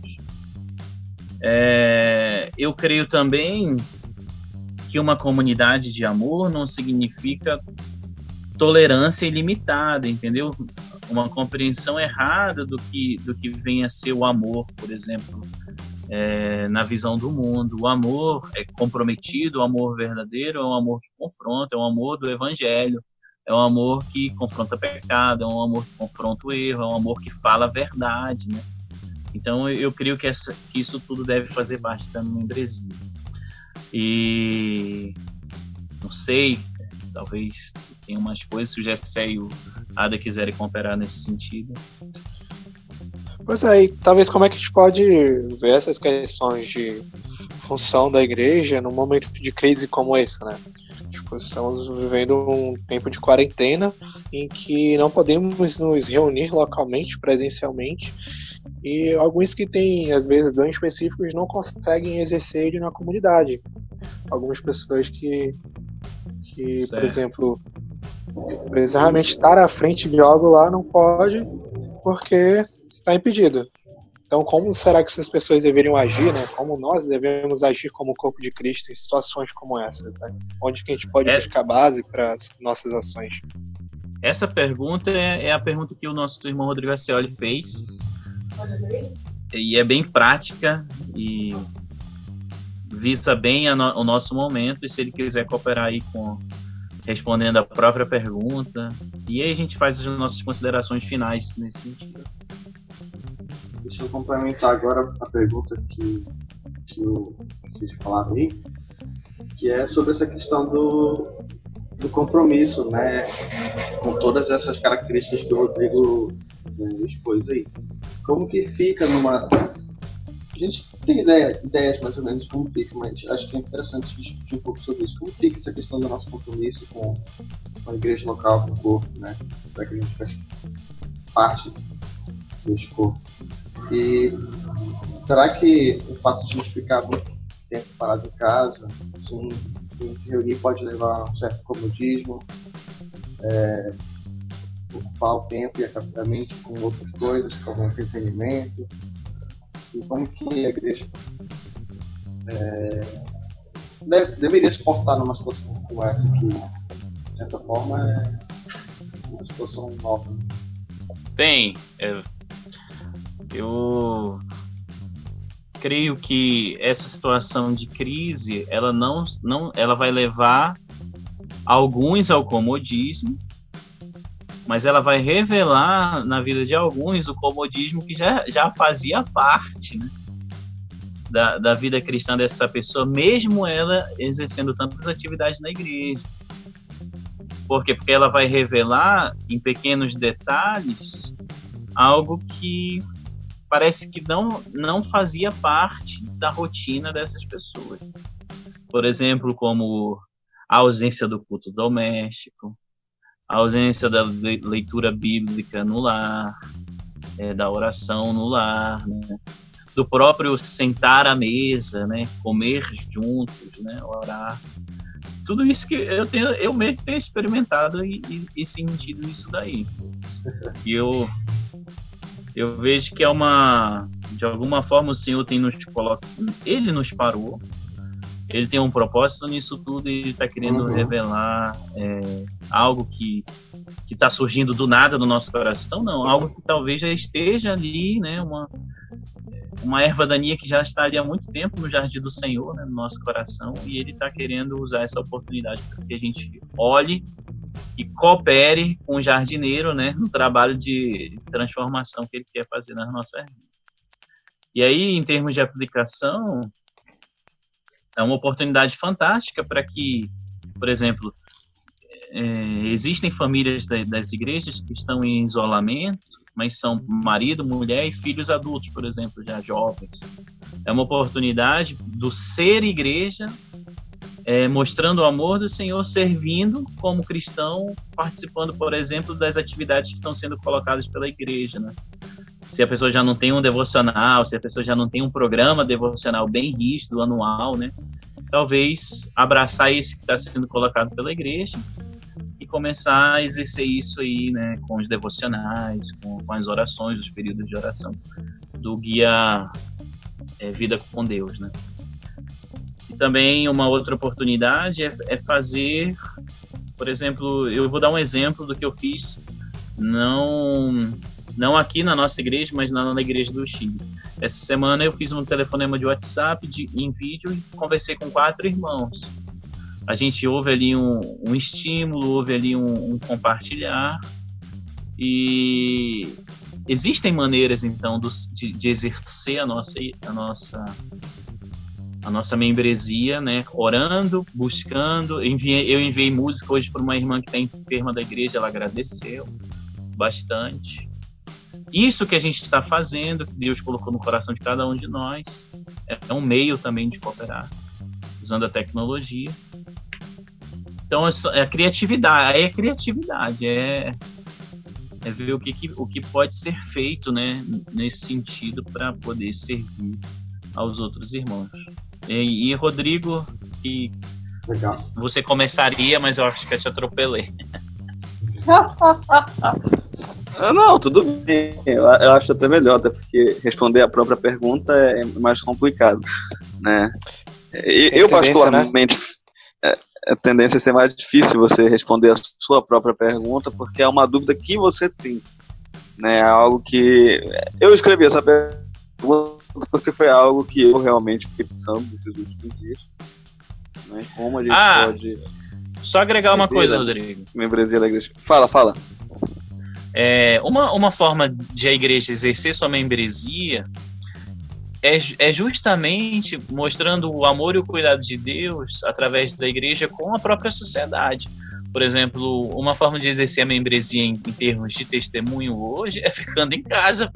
É, eu creio também que uma comunidade de amor não significa tolerância ilimitada, entendeu? Uma compreensão errada do que, do que vem a ser o amor, por exemplo, é, na visão do mundo. O amor é comprometido, o amor verdadeiro é um amor que confronta, é um amor do evangelho, é um amor que confronta pecado, é um amor que confronta o erro, é um amor que fala a verdade, né? Então eu creio que, essa, que isso tudo deve fazer parte da membresia. E não sei, talvez tenha umas coisas, se o Jessé e o Ada quiserem cooperar nesse sentido. Pois é, e talvez como é que a gente pode ver essas questões de função da igreja num momento de crise como esse, né? Tipo, estamos vivendo um tempo de quarentena em que não podemos nos reunir localmente, presencialmente, e alguns que têm, às vezes, dons específicos não conseguem exercer ele na comunidade. Algumas pessoas que, que por exemplo, precisamente estar à frente de algo lá não pode porque está impedido. Então, como será que essas pessoas deveriam agir, né? Como nós devemos agir como corpo de Cristo em situações como essas, né? Onde que a gente pode é... buscar base para as nossas ações? Essa pergunta é, é a pergunta que o nosso irmão Rodrigo Acioli fez. E é bem prática e visa bem a no, o nosso momento. E se ele quiser cooperar aí com respondendo a própria pergunta, e aí a gente faz as nossas considerações finais nesse sentido. Deixa eu complementar agora a pergunta que, que o, vocês falaram aí, que é sobre essa questão do, do compromisso, né, com todas essas características que o Rodrigo, né, expôs aí. Como que fica numa... A gente tem ideia, ideias mais ou menos de como fica, mas acho que é interessante discutir um pouco sobre isso. Como fica essa questão do nosso compromisso com, com a igreja local, com o corpo, né, para que a gente faça parte desse corpo. E será que o fato de a gente ficar muito tempo parado em casa, sem, sem se reunir, pode levar a um certo comodismo, é, ocupar o tempo e a mente com outras coisas, como entretenimento? E como que a igreja é, deve, deveria se portar numa situação como essa, que, de certa forma, é uma situação nova? Bem, é... eu creio que essa situação de crise, ela não, não, ela vai levar alguns ao comodismo, mas ela vai revelar na vida de alguns o comodismo que já, já fazia parte, né, da, da vida cristã dessa pessoa, mesmo ela exercendo tantas atividades na igreja. Por quê? Porque ela vai revelar em pequenos detalhes algo que parece que não, não fazia parte da rotina dessas pessoas. Por exemplo, como a ausência do culto doméstico, a ausência da leitura bíblica no lar, é, da oração no lar, né? Do próprio sentar à mesa, né? Comer juntos, né? Orar. Tudo isso que eu, tenho, eu mesmo tenho experimentado e, e, e sentido isso daí. E eu... Eu vejo que é uma... De alguma forma o Senhor tem nos colocado... Ele nos parou. Ele tem um propósito nisso tudo e Ele está querendo uhum. revelar é, algo que está surgindo do nada no nosso coração. Não, algo que talvez já esteja ali, né? Uma, uma erva daninha que já está ali há muito tempo no jardim do Senhor, né, no nosso coração. E Ele está querendo usar essa oportunidade para que a gente olhe e coopere com o jardineiro, né, no trabalho de transformação que ele quer fazer nas nossas vidas. E aí, em termos de aplicação, é uma oportunidade fantástica para que por exemplo, é, existem famílias da, das igrejas que estão em isolamento, mas são marido, mulher e filhos adultos, por exemplo, já jovens. É uma oportunidade do ser igreja, é, mostrando o amor do Senhor, servindo como cristão, participando, por exemplo, das atividades que estão sendo colocadas pela igreja, né? Se a pessoa já não tem um devocional, se a pessoa já não tem um programa devocional bem rígido, anual, né? Talvez abraçar esse que está sendo colocado pela igreja e começar a exercer isso aí, né, com os devocionais, com, com as orações, os períodos de oração do guia é, Vida com Deus, né? E também uma outra oportunidade é, é fazer, por exemplo, eu vou dar um exemplo do que eu fiz, não, não aqui na nossa igreja, mas na, na igreja do Chile. Essa semana eu fiz um telefonema de WhatsApp de, em vídeo e conversei com quatro irmãos. A gente ouve ali um, um estímulo, ouve ali um, um compartilhar, e existem maneiras então do, de, de exercer a nossa, a nossa, a nossa membresia, né? Orando, buscando. Eu enviei, eu enviei música hoje para uma irmã que está enferma da igreja, ela agradeceu bastante. Isso que a gente está fazendo, que Deus colocou no coração de cada um de nós, é um meio também de cooperar, usando a tecnologia. Então, é a criatividade, é a criatividade, é, é ver o que, que, o que pode ser feito, né, nesse sentido para poder servir aos outros irmãos. E, e Rodrigo, que Legal. Você começaria, mas eu acho que eu te atropelei. Ah, não, tudo bem. Eu, eu acho até melhor, até porque responder a própria pergunta é mais complicado, né? Eu, eu particularmente, né? é, a tendência é ser mais difícil você responder a sua própria pergunta, porque é uma dúvida que você tem, né? Algo que eu escrevi essa pergunta porque foi algo que eu realmente fiquei pensando nesses últimos dias, né? Como a gente ah, pode só agregar uma coisa, Rodrigo. Membresia da igreja. Fala, fala. É, uma, uma forma de a igreja exercer sua membresia é, é justamente mostrando o amor e o cuidado de Deus através da igreja com a própria sociedade. Por exemplo, uma forma de exercer a membresia em, em termos de testemunho hoje é ficando em casa,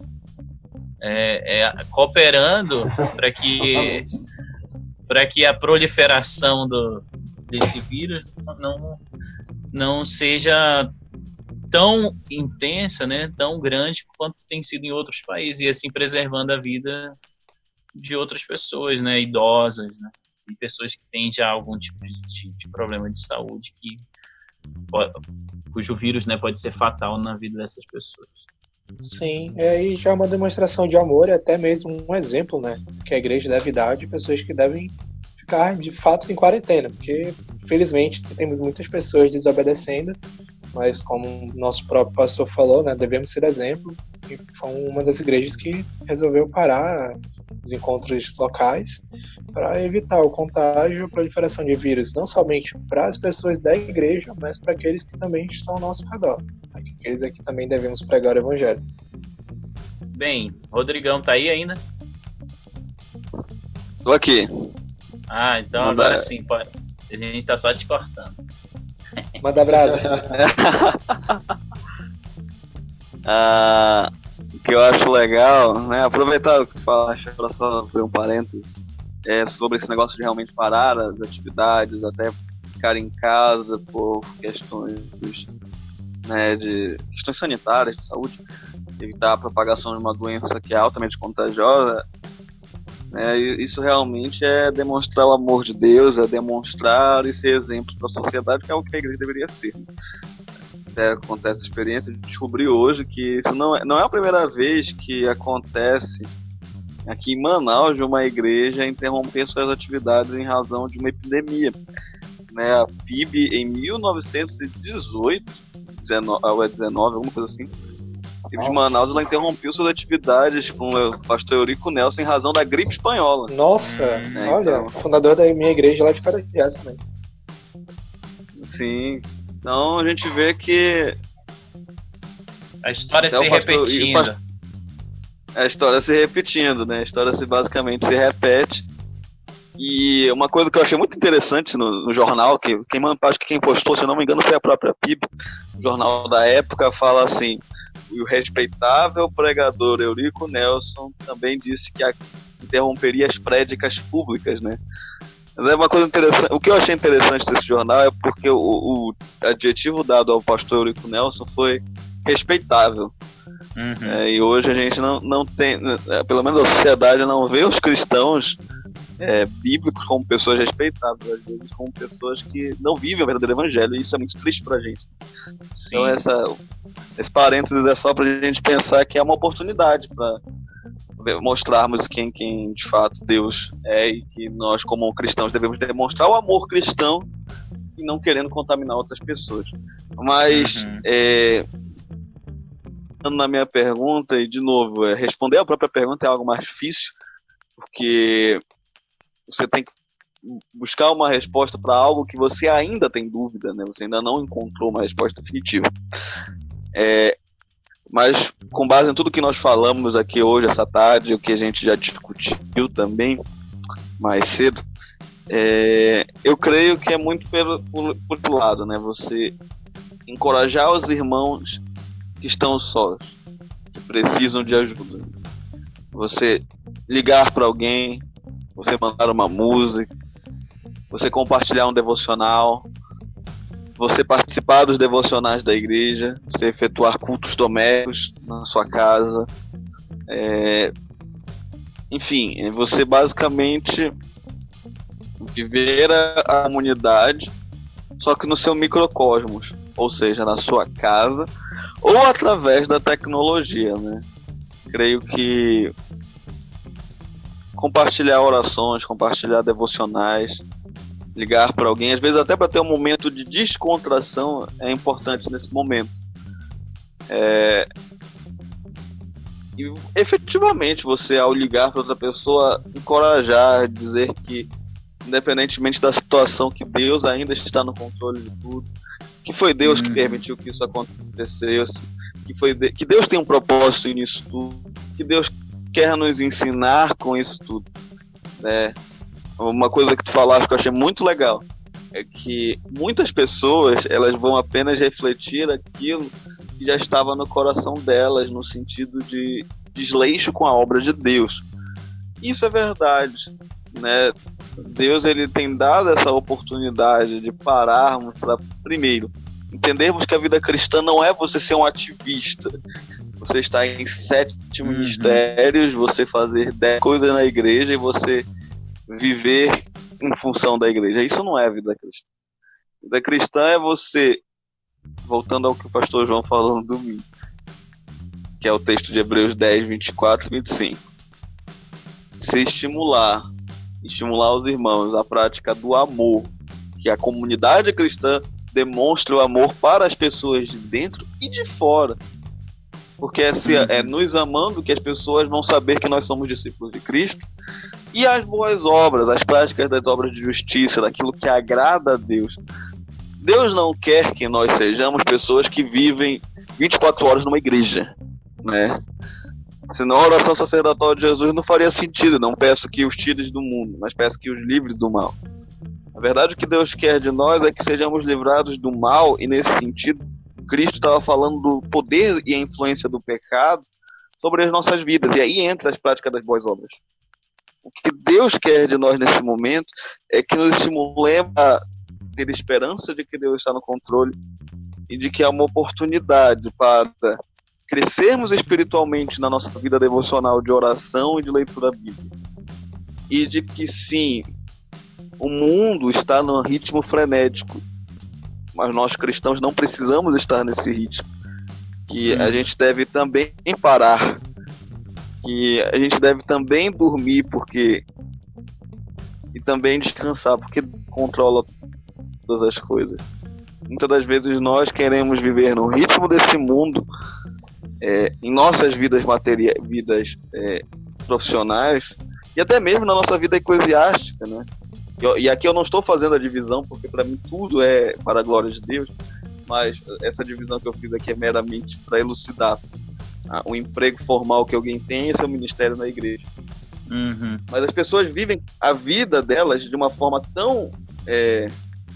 é, é cooperando para que, para que a proliferação do, desse vírus não, não seja tão intensa, né, tão grande quanto tem sido em outros países, e assim preservando a vida de outras pessoas, né, idosas, né, e pessoas que têm já algum tipo de, de problema de saúde que pode, cujo vírus, né, pode ser fatal na vida dessas pessoas. Sim, é, e já é uma demonstração de amor e até mesmo um exemplo, né, que a igreja deve dar de pessoas que devem ficar de fato em quarentena, porque infelizmente temos muitas pessoas desobedecendo, mas como o nosso próprio pastor falou, né, devemos ser exemplo, e foi uma das igrejas que resolveu parar os encontros locais para evitar o contágio e a proliferação de vírus, não somente para as pessoas da igreja, mas para aqueles que também estão ao nosso redor. Aqueles aqui também devemos pregar o evangelho. Bem, Rodrigão tá aí ainda? Tô aqui. Ah, então Manda... agora sim, pode. A gente tá só te cortando. Manda brasa. ah, o que eu acho legal, né? Aproveitar o que tu falaste, para só abrir um parênteses, é sobre esse negócio de realmente parar as atividades, até ficar em casa por questões, né, de questões sanitárias, de saúde, evitar a propagação de uma doença que é altamente contagiosa. É, isso realmente é demonstrar o amor de Deus, é demonstrar e ser exemplo para a sociedade, que é o que a igreja deveria ser. Até acontece a experiência de descobrir hoje que isso não é, não é a primeira vez que acontece aqui em Manaus de uma igreja interromper suas atividades em razão de uma epidemia. Né, a P I B em mil novecentos e dezoito, dezenove, dezenove, alguma coisa assim, de Manaus, ela interrompeu suas atividades com o pastor Eurico Nelson em razão da gripe espanhola. Nossa, é, olha, então... fundador da minha igreja lá de Carajás também. Sim, então a gente vê que a história se pastor... repetindo. Pastor... A história se repetindo, né? A história se basicamente se repete. E uma coisa que eu achei muito interessante no, no jornal, que quem, acho que quem postou, se não me engano, foi a própria P I B, o jornal da época, fala assim: o respeitável pregador Eurico Nelson também disse que a, interromperia as prédicas públicas, né? Mas é uma coisa interessante. O que eu achei interessante desse jornal é porque o, o adjetivo dado ao pastor Eurico Nelson foi respeitável. Uhum. É, e hoje a gente não, não tem, pelo menos a sociedade não vê os cristãos é, bíblicos como pessoas respeitáveis, às vezes como pessoas que não vivem o verdadeiro evangelho, e isso é muito triste pra gente. Sim. Então essa, esse parênteses é só pra gente pensar que é uma oportunidade para mostrarmos quem, quem de fato Deus é, e que nós como cristãos devemos demonstrar o amor cristão e não querendo contaminar outras pessoas. Mas uhum. é, na minha pergunta, e de novo, é, responder a própria pergunta é algo mais difícil, porque você tem que buscar uma resposta para algo que você ainda tem dúvida, né? Você ainda não encontrou uma resposta definitiva. É, mas com base em tudo que nós falamos aqui hoje, essa tarde, o que a gente já discutiu também mais cedo, é, eu creio que é muito pelo, por, por outro lado, né? Você encorajar os irmãos que estão sós, que precisam de ajuda. Você ligar para alguém, você mandar uma música, você compartilhar um devocional, você participar dos devocionais da igreja, você efetuar cultos domésticos na sua casa, é... enfim, você basicamente viver a, a comunidade, só que no seu microcosmos, ou seja, na sua casa, ou através da tecnologia, né? Creio que compartilhar orações, compartilhar devocionais, ligar para alguém, às vezes até para ter um momento de descontração, é importante nesse momento. É... E efetivamente você, ao ligar para outra pessoa, encorajar, dizer que independentemente da situação, que Deus ainda está no controle de tudo, que foi Deus hum. que permitiu que isso acontecesse, que, foi de... que Deus tem um propósito nisso tudo, que Deus quer nos ensinar com isso tudo, né? Uma coisa que tu falaste que eu achei muito legal é que muitas pessoas, elas vão apenas refletir aquilo que já estava no coração delas, no sentido de desleixo com a obra de Deus. Isso é verdade, né? Deus, ele tem dado essa oportunidade de pararmos para, primeiro, entendermos que a vida cristã não é você ser um ativista, você estar em sete uhum. ministérios, você fazer dez coisas na igreja e você viver em função da igreja. Isso não é a vida cristã. A vida cristã é você, voltando ao que o pastor João falou no domingo, que é o texto de Hebreus dez, vinte e quatro e vinte e cinco, se estimular estimular os irmãos à prática do amor, que a comunidade cristã demonstre o amor para as pessoas de dentro e de fora, porque é, se, é nos amando que as pessoas vão saber que nós somos discípulos de Cristo, e as boas obras, as práticas das obras de justiça, daquilo que agrada a Deus. Deus não quer que nós sejamos pessoas que vivem vinte e quatro horas numa igreja, né? Senão a oração sacerdotal de Jesus não faria sentido. Não peço que os tires do mundo, mas peço que os livres do mal. Na verdade, o que Deus quer de nós é que sejamos livrados do mal, e nesse sentido, Cristo estava falando do poder e a influência do pecado sobre as nossas vidas, e aí entra as práticas das boas obras. O que Deus quer de nós nesse momento é que nos estimulemos a ter esperança de que Deus está no controle e de que há uma oportunidade para crescermos espiritualmente na nossa vida devocional de oração e de leitura bíblica. E de que sim, o mundo está num ritmo frenético, mas nós cristãos não precisamos estar nesse ritmo. Que a gente deve também parar, que a gente deve também dormir, porque e também descansar, porque controla todas as coisas. Muitas das vezes nós queremos viver no ritmo desse mundo, é, em nossas vidas materiais, vidas é, profissionais, e até mesmo na nossa vida eclesiástica, né? E, e aqui eu não estou fazendo a divisão, porque para mim tudo é para a glória de Deus, mas essa divisão que eu fiz aqui é meramente para elucidar ah, o emprego formal que alguém tem e seu ministério na igreja. Uhum. Mas as pessoas vivem a vida delas de uma forma tão é,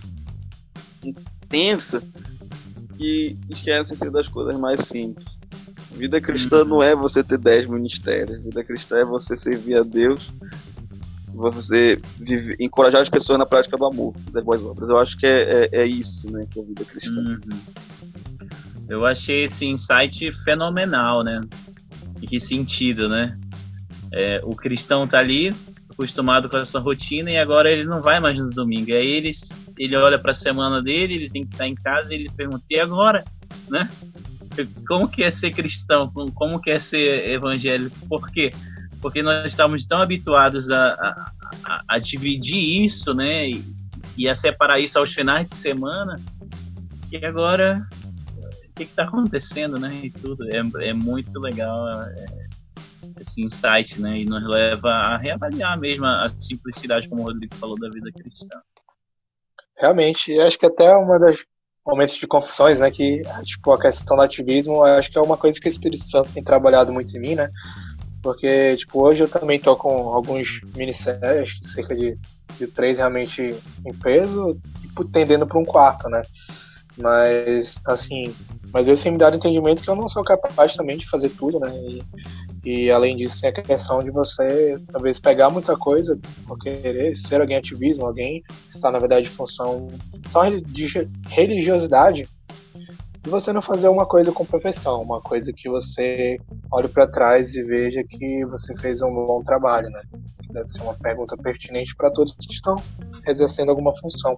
intensa que esquecem-se das coisas mais simples. Vida cristã não é você ter dez ministérios. Vida cristã é você servir a Deus, você vive, encorajar as pessoas na prática do amor, das boas obras. Eu acho que é, é, é isso, né, que é a vida cristã. Uhum. Eu achei esse insight fenomenal, né? Em que sentido, né? É, o cristão tá ali, acostumado com essa rotina, e agora ele não vai mais no domingo. Aí ele, ele olha para a semana dele, ele tem que estar em casa, e ele pergunta, e agora? Né? Como que é ser cristão? Como que é ser evangélico? Por quê? Porque nós estamos tão habituados a, a, a, a dividir isso, né? E, e a separar isso aos finais de semana, que agora o que está acontecendo, né? E tudo é, é muito legal é, esse insight, né? E nos leva a reavaliar mesmo a simplicidade, como o Rodrigo falou, da vida cristã. Realmente, eu acho que até uma das momentos de confissões, né, que tipo a questão do ativismo, eu acho que é uma coisa que o Espírito Santo tem trabalhado muito em mim, né? Porque tipo hoje eu também tô com alguns ministérios, cerca de, de três realmente em peso, tipo, tendendo para um quarto, né? Mas assim, mas eu sempre me dado entendimento que eu não sou capaz também de fazer tudo, né? E, e além disso, tem a questão de você, talvez, pegar muita coisa por querer ser alguém ativismo, alguém que está, na verdade, em função só de religiosidade, e você não fazer uma coisa com perfeição, uma coisa que você olhe para trás e veja que você fez um bom trabalho, né? Deve ser uma pergunta pertinente para todos que estão exercendo alguma função.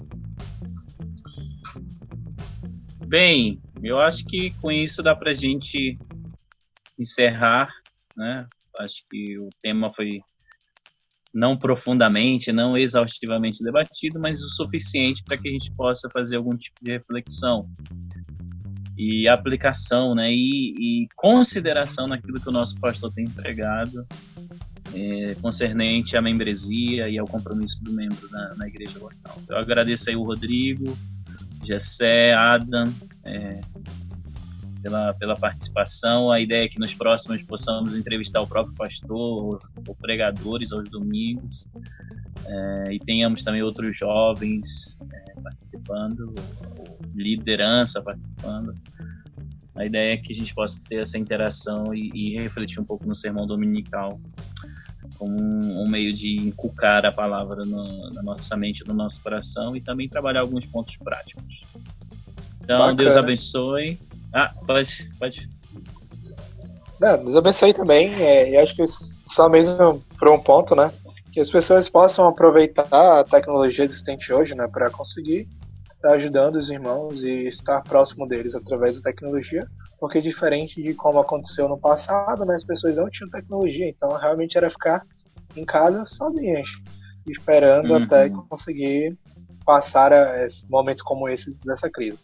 Bem, eu acho que com isso dá pra gente encerrar, né? Acho que o tema foi não profundamente, não exaustivamente debatido, mas o suficiente para que a gente possa fazer algum tipo de reflexão e aplicação, né? E, e consideração naquilo que o nosso pastor tem empregado, é, concernente à membresia e ao compromisso do membro na, na igreja local. Eu agradeço aí o Rodrigo, Gessé, Adam, é, pela, pela participação. A ideia é que nos próximos possamos entrevistar o próprio pastor ou, ou pregadores aos domingos, é, e tenhamos também outros jovens é, participando, ou liderança participando. A ideia é que a gente possa ter essa interação e, e refletir um pouco no sermão dominical como um, um meio de inculcar a palavra no, na nossa mente, no nosso coração, e também trabalhar alguns pontos práticos. Então, bacana. Deus abençoe. Ah, pode, pode. Não, Deus abençoe também. É, eu acho que só mesmo por um ponto, né? Que as pessoas possam aproveitar a tecnologia existente hoje, né? Para conseguir estar ajudando os irmãos e estar próximo deles através da tecnologia. Porque diferente de como aconteceu no passado, né? As pessoas não tinham tecnologia. Então, realmente era ficar em casa sozinhas, esperando uhum. até conseguir passar a, a momentos como esse dessa crise.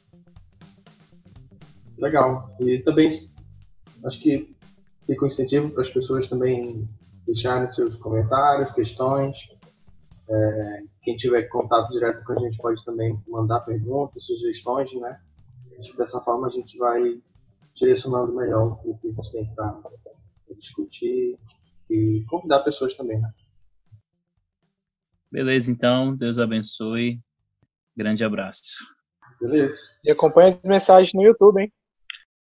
Legal. E também acho que fica um incentivo para as pessoas também deixarem seus comentários, questões. É, quem tiver contato direto com a gente pode também mandar perguntas, sugestões, né? Acho que dessa forma a gente vai direcionando melhor o que a gente tem para discutir e convidar pessoas também, né? Beleza, então. Deus abençoe. Grande abraço. Beleza. E acompanha as mensagens no YouTube, hein?